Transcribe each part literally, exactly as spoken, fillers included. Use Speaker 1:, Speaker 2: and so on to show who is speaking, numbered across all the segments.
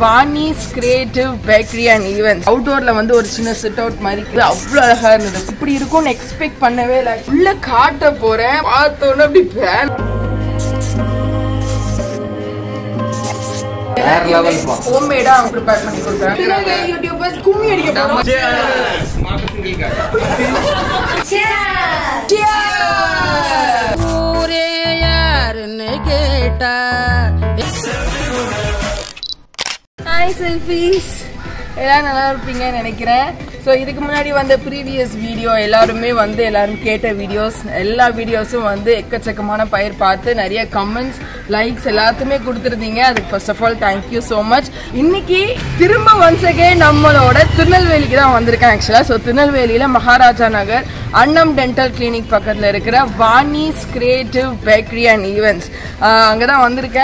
Speaker 1: Vani's Creative Bakery and Events. Outdoorல வந்து ஒரு சின்ன சிட் அவுட் மாதிரி இருக்குது. அவ்வளவு அழகா இருந்தது. இப்படி இருக்கும்னு எக்ஸ்பெக்ட் பண்ணவே இல்லை. உள்ள காட்ட போறேன். பார்த்தோன்னே அப்படி பேன் வேற லெவல் பா. ஹோம்மேடா அவங்க ப்ரிப்பேர் பண்ணி கொடுக்குறாங்க. திருநெல்வேலி யூடியூபர்ஸ் கும்மி அடிக்க போறோம். cheers மார்க்கெட்டிங் காட்ட cheers cheers ஊரே யாருன்னு கேட்டா ஹாய் செல்ஃபீஸ் எல்லாரும் நல்லா இருப்பீங்கன்னு நினைக்கிறேன். ஸோ இதுக்கு முன்னாடி வந்த ப்ரீவியஸ் வீடியோ எல்லாருமே வந்து எல்லாரும் கேட்ட வீடியோஸ் எல்லா வீடியோஸும் வந்து எக்கச்சக்கமான பயிர் பார்த்து நிறைய கமெண்ட்ஸ் லைக்ஸ் எல்லாத்துமே கொடுத்துருந்தீங்க. அதுக்கு first of all thank you so much. இன்னைக்கு திரும்ப ஒன்ஸ் அகேன் நம்மளோட திருநெல்வேலிக்கு தான் வந்திருக்கேன் ஆக்சுவலாக. ஸோ திருநெல்வேலியில் மகாராஜா நகர் அன்னம் டென்டல் கிளினிக் பக்கத்தில் இருக்கிற Vani's creative bakery and events அங்கே தான் வந்திருக்கேன்.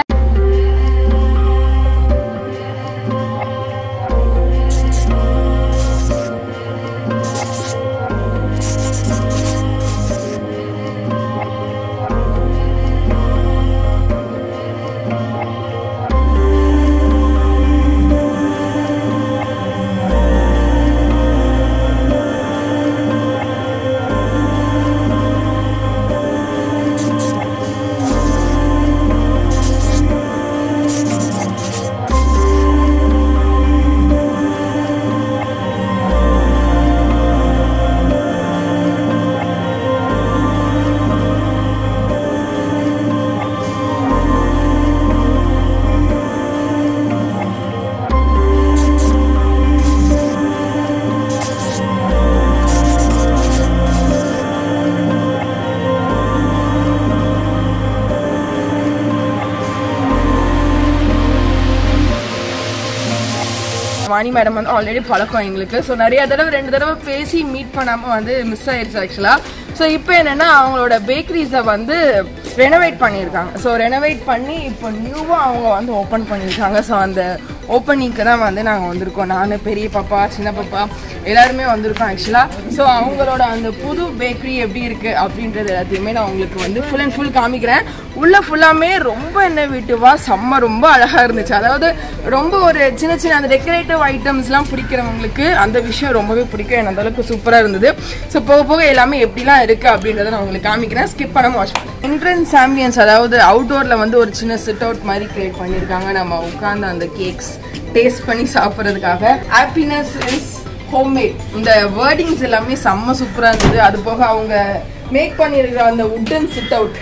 Speaker 1: வாணி மேடம் வந்து ஆல்ரெடி பழக்கம் எங்களுக்கு. ஸோ நிறைய தடவை ரெண்டு தடவை பேசி மீட் பண்ணாமல் வந்து மிஸ் ஆயிடுச்சு ஆக்சுவலாக. ஸோ இப்போ என்னென்னா அவங்களோட பேக்கரிஸை வந்து ரெனோவேட் பண்ணியிருக்காங்க. ஸோ ரெனோவேட் பண்ணி இப்போ நியூவாக அவங்க வந்து ஓப்பன் பண்ணியிருக்காங்க. ஸோ அந்த ஓப்பனிங்க்கு தான் வந்து நாங்கள் வந்திருக்கோம். நான் பெரிய பாப்பா சின்ன பாப்பா எல்லாருமே வந்திருக்கோம் ஆக்சுவலாக. ஸோ அவங்களோட அந்த புது பேக்கரி எப்படி இருக்குது அப்படின்றது எல்லாத்தையுமே நான் உங்களுக்கு வந்து ஃபுல் அண்ட் ஃபுல் காமிக்கிறேன். உள்ளே ஃபுல்லாமே ரொம்ப என்ன வீட்டுவா செம்ம ரொம்ப அழகாக இருந்துச்சு. அதாவது ரொம்ப ஒரு சின்ன சின்ன அந்த டெக்கரேட்டிவ் ஐட்டம்ஸ்லாம் பிடிக்கிறவங்களுக்கு அந்த விஷயம் ரொம்பவே பிடிக்கும். எனக்கு அந்தளவுக்கு சூப்பராக இருந்தது. ஸோ போக போக எல்லாமே எப்படிலாம் இருக்குது அப்படின்றத நான் உங்களுக்கு காமிக்கிறேன். ஸ்கிப் பண்ணாமல் வாட்ச் பண்ணுறேன். என்ட்ரன்ஸ் ஆம்பியன்ஸ் அதாவது அவுட்டோரில் வந்து ஒரு சின்ன சிட் அவுட் மாதிரி கிரியேட் பண்ணியிருக்காங்க. நம்ம உட்காந்து அந்த கேக்ஸ் டேஸ்ட் பண்ணி சாப்பிட்றதுக்காக. ஹாப்பினஸ் இஸ் ஹோம்மேட் இந்த வேர்டிங்ஸ் எல்லாமே செம்ம சூப்பராக இருந்தது. அது போக அவங்க மேக் பண்ணியிருக்கிற அந்த வுட்டன் சிட் அவுட்.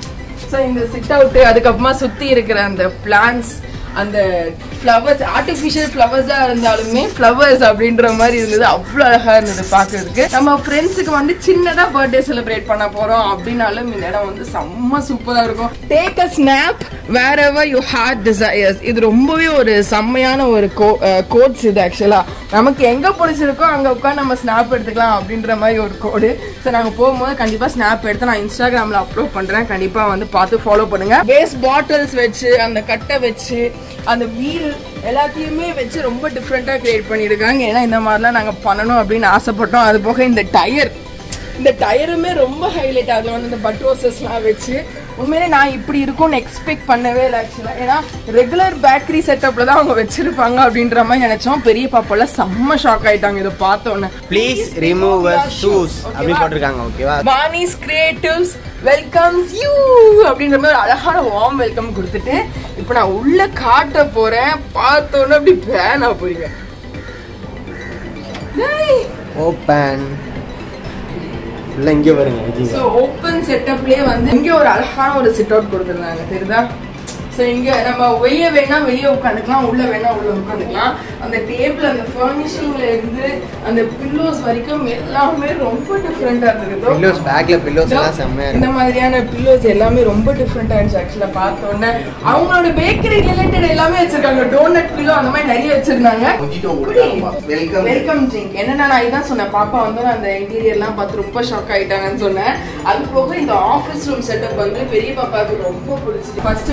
Speaker 1: ஸோ இந்த சிட் அவுட்டு அதுக்கப்புறமா சுற்றி இருக்கிற அந்த பிளான்ஸ் அந்த ஃப்ளவர்ஸ் ஆர்டிஃபிஷியல் ஃப்ளவர்ஸாக இருந்தாலுமே ஃப்ளவர்ஸ் அப்படின்ற மாதிரி இருந்தது. அவ்வளோ அழகாக இருந்தது பார்க்கறதுக்கு. நம்ம ஃப்ரெண்ட்ஸுக்கு வந்து சின்னதாக பர்த்டே செலிப்ரேட் பண்ண போகிறோம் அப்படின்னாலும் இந்த இடம் வந்து செம்ம சூப்பராக இருக்கும். Take a snap wherever you heart desires. இது ரொம்பவே ஒரு செம்மையான ஒரு கோ கோட்ஸ் இது ஆக்சுவலாக. நமக்கு எங்கே பிடிச்சிருக்கோ அங்கே உட்காந்து நம்ம ஸ்னாப் எடுத்துக்கலாம் அப்படின்ற மாதிரி ஒரு கோடு. ஸோ நாங்கள் போகும்போது கண்டிப்பாக ஸ்னாப் எடுத்து நான் இன்ஸ்டாகிராமில் அப்லோட் பண்ணுறேன். கண்டிப்பாக வந்து பார்த்து ஃபாலோ பண்ணுங்கள். வேஸ்ட் பாட்டில்ஸ் வச்சு அந்த கட்டை வச்சு அந்த வீல் எல்லாத்தையுமே வச்சு ரொம்ப டிஃப்ரெண்ட்டாக கிரியேட் பண்ணியிருக்காங்க. ஏன்னா இந்த மாதிரிலாம் நாங்கள் பண்ணணும் அப்படின்னு ஆசைப்பட்டோம். அது போக இந்த டயர் இந்த டயருமே ரொம்ப ஹைலைட். அதில் வந்து இந்த பட்டோசஸ்லாம் வச்சு உண்மையிலே நான் இப்படி இருக்கும்னு எக்ஸ்பெக்ட் பண்ணவே இல்லை ஆக்சுவலாக. ஏன்னா ரெகுலர் பேக்கரி செட்டப்பில் தான் அவங்க வச்சிருப்பாங்க அப்படின்ற மாதிரி நினைச்சோம். பெரிய பாப்பால செம்ம ஷாக் ஆயிட்டாங்க இதை பார்த்தோன்னே.
Speaker 2: ப்ளீஸ் ரிமூவ் ஷூஸ் அப்படி போட்டிருக்காங்க. ஓகேவா?
Speaker 1: வானிஸ் கிரியேட்டிவ்ஸ் வெல்கம்ஸ் யூ அப்படின்ற மாதிரி அழகான வார்ம் வெல்கம் கொடுத்துட்டு இப்போ நான் உள்ள காட்ட போறேன். பார்த்தோன்னே அப்படி பேனா போறீங்க.
Speaker 2: ஓப்பன் இல்ல இங்க வருங்க.
Speaker 1: சோ ஓபன் செட்டப்லயே வந்து இங்க ஒரு அழகான ஒரு சிட் அவுட் கொடுத்திருந்தாங்க தெரியுதா? சோ இங்க நம்ம வெளிய வேணா வெளிய உட்காந்துக்கலாம், உள்ள வேணா உள்ள உட்காந்துக்கலாம். அந்த டேபிள் அந்த ஃபர்னிஷிங்ல இருந்து அந்த பில்லோஸ் வரைக்கும் எல்லாமே ரொம்ப டிஃபரெண்டா இருந்தது.
Speaker 2: பில்லோஸ் பேக்ல பில்லோஸ் எல்லாம் செமையா இருக்கு.
Speaker 1: இந்த மாதிரியான பில்லோஸ் எல்லாமே ரொம்ப டிஃபரெண்டா இருந்துச்சு ஆக்சுவலா பார்த்தோன்னே. அவங்களோட பேக்கரி ரிலேட்டட் எல்லாமே வச்சிருக்காங்க. டோனட் பில்லோ அந்த மாதிரி நிறைய வச்சிருந்தாங்க. வெல்கம் வெல்கம் ட்ரிங்க் என்னன்னா நான் இதான் சொன்னேன். பாப்பா வந்து அந்த இன்டீரியர்லாம் பார்த்து ரொம்ப ஷாக் ஆயிட்டாங்கன்னு சொன்னேன். அது போக இந்த ஆஃபீஸ் ரூம் செட்டப் வந்து பெரிய பாப்பாவுக்கு ரொம்ப பிடிச்சிச்சு. ஃபர்ஸ்ட் வந்து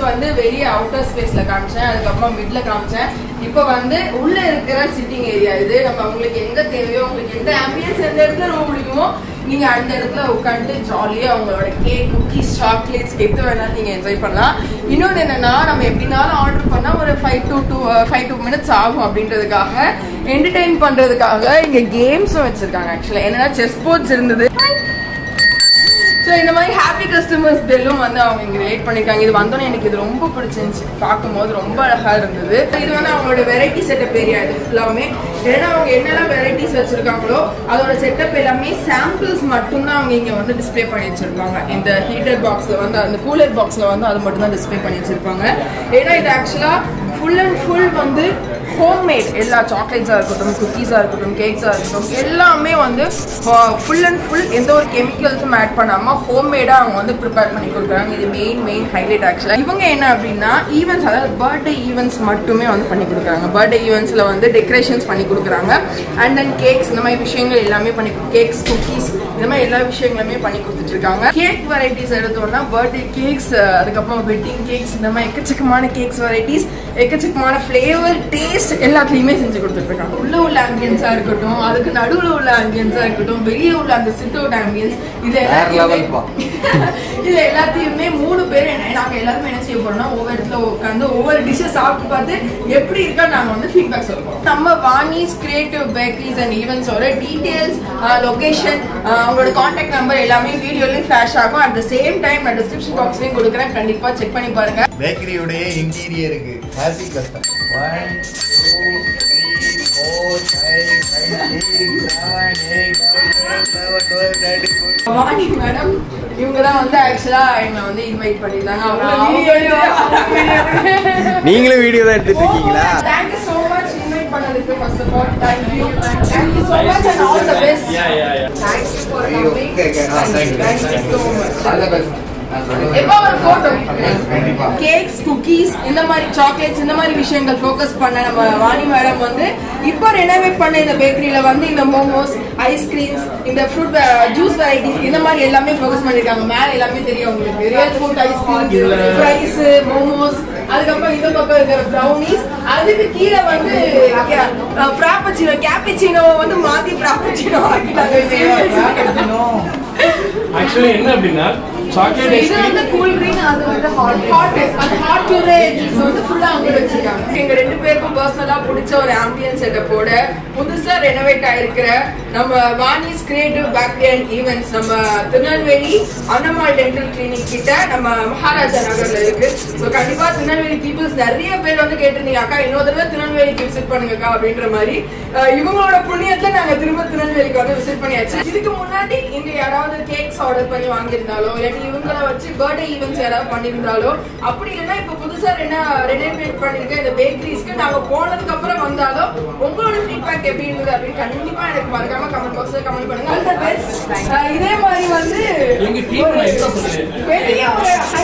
Speaker 1: பெரிய அவுட்டர் ஸ்பேஸ்ல காமிச்சேன், அதுக்கப்புறம் மிட்ல காமிச்சேன். இப்போ வந்து உள்ள இருக்கிற சிட்டிங் ஏரியா இது. நம்ம உங்களுக்கு எங்க தேவையோ, உங்களுக்கு எந்த ஆம்பியன்ஸ் எந்த இடத்துல ரொம்ப பிடிக்குமோ நீங்க அந்த இடத்துல உட்காந்து ஜாலியா உங்களோட கேக், குக்கீஸ், சாக்லேட்ஸ் எது வேணாலும் நீங்க என்ஜாய் பண்ணலாம். இன்னொன்று என்னன்னா, நம்ம எப்படினாலும் ஆர்டர் பண்ணா ஒரு five to two five two minutes ஆகும் அப்படின்றதுக்காக என்டர்டெயின் பண்றதுக்காக இங்க கேம்ஸும் வச்சிருக்காங்க. ஆக்சுவலா என்னன்னா செஸ் போர்ட்ஸ் இருந்தது. ஸோ இந்த மாதிரி ஹாப்பி கஸ்டமர்ஸ் பெல்லும் வந்து அவங்க இங்கே ரிலேட் பண்ணியிருக்காங்க. இது வந்தோன்னே எனக்கு இது ரொம்ப பிடிச்சிருந்துச்சு, பார்க்கும்போது ரொம்ப அழகாக இருந்தது. இது வந்து அவங்களோட வெரைட்டி செட்டப் ஏரியா இது ஃபுல்லாமே. ஏன்னா அவங்க என்னெல்லாம் வெரைட்டிஸ் வச்சிருக்காங்களோ அதோட செட்டப் எல்லாமே சாம்பிள்ஸ் மட்டும்தான் அவங்க இங்கே வந்து டிஸ்பிளே பண்ணி வச்சிருப்பாங்க. இந்த ஹீட்டர் பாக்ஸில் வந்து அந்த கூலர் பாக்ஸில் வந்து அது மட்டும் தான் டிஸ்பிளே பண்ணி வச்சிருப்பாங்க. ஏன்னா இது ஆக்சுவலாக ஃபுல் அண்ட் ஃபுல் வந்து ஹோம்மேட். எல்லா சாக்லேட்ஸாக இருக்கட்டும், குக்கீஸாக இருக்கட்டும், கேக்ஸாக இருக்கட்டும், எல்லாமே வந்து ஃபுல் அண்ட் ஃபுல் எந்த ஒரு கெமிக்கல்ஸும் ஆட் பண்ணாமல் ஹோம்மேடாக அவங்க வந்து ப்ரிப்பேர் பண்ணி கொடுக்குறாங்க. இது மெயின் மெயின் ஹைலைட். ஆக்சுவலாக இவங்க என்ன அப்படின்னா ஈவெண்ட்ஸ், அதாவது பர்த்டே ஈவெண்ட்ஸ் மட்டுமே வந்து பண்ணி கொடுக்குறாங்க. பர்த்டே ஈவெண்ட்ஸில் வந்து டெக்கரேஷன்ஸ் பண்ணி கொடுக்குறாங்க. அண்ட் தென் கேக்ஸ், இந்த மாதிரி விஷயங்கள் எல்லாமே பண்ணி, கேக்ஸ், குக்கீஸ், இந்த மாதிரி எல்லா விஷயங்களுமே பண்ணி கொடுத்துட்டு இருக்காங்க. கேக் வெரைட்டிஸ் எடுத்தோம்னா பர்த்டே கேக்ஸ், அதுக்கப்புறம் வெட்டிங் கேக்ஸ், இந்த மாதிரி எக்கச்சக்கமான கேக்ஸ் வெரைட்டிஸ், எக்கச்சக்கமான ஃப்ளேவர், டேஸ்ட் எல்லாத்துலயுமே செஞ்சு கொடுத்துட்டு இருக்காங்க. உள்ள உள்ள ஆம்பியன்ஸா இருக்கட்டும், அதுக்கு நடுவுல உள்ள ஆம்பியன்ஸா இருக்கட்டும், வெளியே உள்ள அந்த சிட் அவுட் ஆம்பியன்ஸ், இது இது எல்லாத்தையுமே மூணு பேர் நாங்க எல்லாருமே என்ன செய்ய போறோம்னா ஒவ்வொரு இடத்துல உட்காந்து ஒவ்வொரு டிஷ்ஷை சாப்பிட்டு பார்த்து எப்படி இருக்கா நாங்க வந்து ஃபீட்பேக் சொல்லுவோம். நம்ம வாணிஸ் கிரியேட்டிவ் பேக்கரிஸ் அண்ட் ஈவெண்ட்ஸோட டீடைல்ஸ், லொகேஷன், அவங்களோட கான்டாக்ட் நம்பர் எல்லாமே வீடியோலயும் ஃபிளாஷ் ஆகும். அட் த சேம் டைம் நான் டிஸ்கிரிப்ஷன் பாக்ஸ்லயும் கொடுக்குறேன், கண்டிப்பா செக் பண்ணி பாருங்க.
Speaker 3: பேக்கரியோட இன்டீரியருக்கு happy custom one two three four five six seven eight nine ten eleven twelve thirteen fourteen.
Speaker 1: Vani madam இவங்க தான் வந்து ஆக்சுவலா என்ன வந்து இன்வைட் பண்ணிருந்தாங்க.
Speaker 2: நீங்களும் வீடியோ தான் எடுத்துட்டு இருக்கீங்களா?
Speaker 1: Thank you so much invite பண்ணதுக்கு. first of all thank you thank you so much and all the best.
Speaker 4: yeah yeah yeah
Speaker 1: thanks for coming.
Speaker 3: Okay okay thank you
Speaker 1: thank you so much.
Speaker 3: all the best.
Speaker 1: எப்போ ஒரு photo, cakes, cookies, இந்த மாதிரி chocolates, இந்த மாதிரி விஷயங்கள் focus பண்ண நம்ம Vani madam வந்து இப்போ ரெனோவேட் பண்ண இந்த பேக்கரியில வந்து இந்த மோமோஸ், ஐஸ்கிரீம்ஸ், இந்த ஃப்ரூட் ஜூஸ் வெரைட்டிஸ், இந்த மாதிரி எல்லாமே ஃபோக்கஸ் பண்ணிருக்காங்க. மேல எல்லாமே தெரியும் உங்களுக்கு, real food ice cream, fries, momos, அதுக்கப்புறம் இந்த பக்கம் இருக்கிற ப்ரௌனிஸ், அதுக்கு கீழே வந்து ஃப்ராப்பச்சினோ, கேப்பச்சினோ வந்து மாத்தி ஃப்ராப்பச்சினோ ஆக்கிட்டாங்க.
Speaker 4: ஆக்சுவலி என்ன அப்படின்னா சாக்லேட்
Speaker 1: இது வந்து கூல் ட்ரிங்க், அது வந்து ஹாட் ஹாட் அது ஹாட் யூரேஜ் வந்து ஃபுல்லா அங்க வச்சிருக்காங்க. எங்க ரெண்டு பேருக்கும் பர்சனலா பிடிச்ச ஒரு ஆம்பியன்ஸ் செட்டப்போட புதுசா ரெனோவேட் ஆயிருக்கிற நம்ம Vani's creative bakery and events நம்ம திருநெல்வேலி அன்னமால் டென்டல் கிளினிக் கிட்ட நம்ம மகாராஜா நகர்ல இருக்கு. ஸோ கண்டிப்பா திருநெல்வேலி பீப்புள்ஸ் நிறைய பேர் வந்து கேட்டிருந்தீங்க, அக்கா இன்னொரு தடவை திருநெல்வேலிக்கு விசிட் பண்ணுங்கக்கா அப்படின்ற மாதிரி. இவங்களோட புண்ணியத்துல நாங்க திரும்ப திருநெல்வேலிக்கு வந்து விசிட் பண்ணியாச்சு. இதுக்கு முன்னாடி இங்க யாராவது கேக்ஸ் ஆர்டர் பண்ணி வாங்கியிருந்தாலோ இல்லாட்டி இவங்களை வச்சு பர்த்டே ஈவெண்ட்ஸ் யாராவது பண்ணியிருந்தாலோ, அப்படி இல்லைன்னா இப்ப புதுசா ரெனோவேட் பண்ணிருக்க இந்த பேக்கரிஸ்க்கு நாங்க போனதுக்கு அப்புறம் வந்தாலும் உங்களோட ஃபீட்பேக் எப்படி இருந்தது அப்படின்னு கண்டிப்பா எனக்கு மறக்காம கமெண்ட் பாக்ஸ்ல கமெண்ட் பண்ணுங்க. All the best. இதே மாதிரி வந்து
Speaker 4: எங்க டீம்
Speaker 1: பெரிய ஒரு ஹை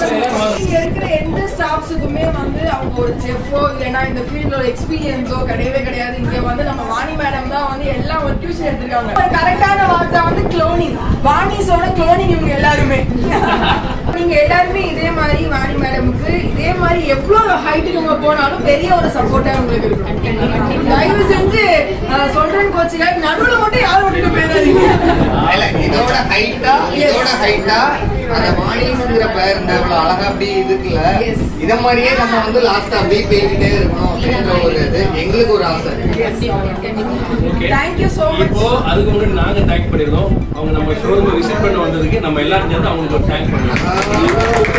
Speaker 1: இங்க இருக்கிற எந்த ஸ்டாஃப்ஸுக்குமே வந்து அவங்க ஒரு செஃப்போ இல்லைன்னா இந்த ஃபீல்டோட எக்ஸ்பீரியன்ஸோ கிடையவே கிடையாது. இங்க வந்து நம்ம வாணி மேடம் தான் வந்து எல்லாம் ஒரு டியூஷன் எடுத்திருக்காங்க. கரெக்டான வார்த்தை வந்து க்ளோனிங், வாணிஸோட க்ளோனிங் இவங்க எல்லாருமே. நீங்க எல்லாருமே இதே மாதிரி வாணி மேடமுக்கு இதே மாதிரி எவ்வளவு ஹைட்டுக்கு நம்ம போனாலும் பெரிய ஒரு சப்போர்ட்டா உங்களுக்கு இருக்கும். தயவு செஞ்சு சொல்றேன் கோச்சுங்க, நடுவுல மட்டும் யாரும் விட்டுட்டு போயிடாதீங்க.
Speaker 3: இதோட ஹைட்டா இதோட ஹைட்டா அந்த வாணிஸ்ங்கிற பேர் இந்த இவ்வளவு அழகா அப்படி இருக்குல்ல, இத மாதிரியே நம்ம வந்து லாஸ்ட் அப்படியே போய்கிட்டே இருக்கணும் அப்படின்ற ஒரு இது எங்களுக்கு ஒரு ஆசை.
Speaker 1: Thank you so much.
Speaker 4: இப்போ அதுக்கு முன்னாடி நாங்க தேங்க் பண்ணிருந்தோம். அவங்க நம்ம ஷோரூம் விசிட் பண்ண வந்ததுக்கு நம்ம எல்லாரும் சேர்ந்து அவங்களுக்கு ஒரு தேங்க் பண்ணுவோம்.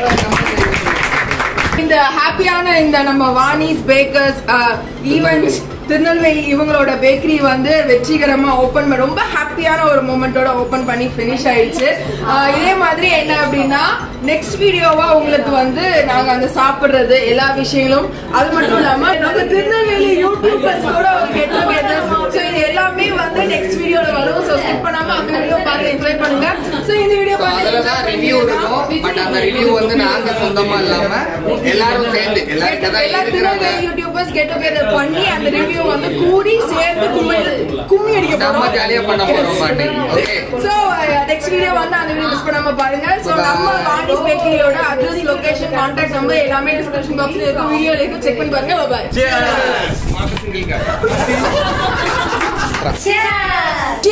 Speaker 1: இந்த ஹாப்பியான இந்த நம்ம வாணிஸ் பேக்கர்ஸ் ஈவெண்ட்ஸ் திருநெல்வேலி இவங்களோட பேக்கரி வந்து வெற்றிகரமா ஓபன் பண்ண ரொம்ப ஹாப்பியான ஒரு மூமெண்டோட ஓபன் பண்ணி பினிஷ் ஆயிடுச்சு. இதே மாதிரி என்ன அப்படின்னா நெக்ஸ்ட் வீடியோவா உங்களுக்கு வந்து நாங்க அந்த சாப்பிடுறது எல்லா விஷயங்களும், அது மட்டும் இல்லாம நம்ம திருநெல்வேலி யூடியூபர்ஸோட ஒரு கெட் டுகெதர், இது எல்லாமே ரிவ்யூ வந்து நெக்ஸ்ட் வீடியோல வரும். சோ ஸ்கிப் பண்ணாம அந்த வீடியோ பார்த்து என்ஜாய் பண்ணுங்க. சோ இந்த வீடியோ பார்த்து
Speaker 3: அதுல தான் ரிவ்யூ இருக்கும். பட் அந்த ரிவ்யூ வந்து நாங்க சொந்தமா இல்லாம எல்லாரும் சேர்ந்து எல்லாரும்
Speaker 1: யூடியூபர்ஸ் கெட் டுகெதர் பண்ணி அந்த ரிவ்யூ வந்து கூடி சேர்ந்து கும்மி கும்மி அடிக்க போறோம்.
Speaker 3: நம்ம ஜாலியா பண்ண போறோம் பாட்டி. ஓகே.
Speaker 1: சோ நெக்ஸ்ட் வீடியோ வந்து அந்த வீடியோ மிஸ் பண்ணாம பாருங்க. சோ நம்ம வாணிஸ் பேக்கரியோட அட்ரஸ், லொகேஷன், கான்டாக்ட் நம்பர் எல்லாமே டிஸ்கிரிப்ஷன் பாக்ஸ்ல இருக்கு. வீடியோல இருக்கு. செக் பண்ணி பாருங்க. Bye bye.
Speaker 3: Cheers. Cheers.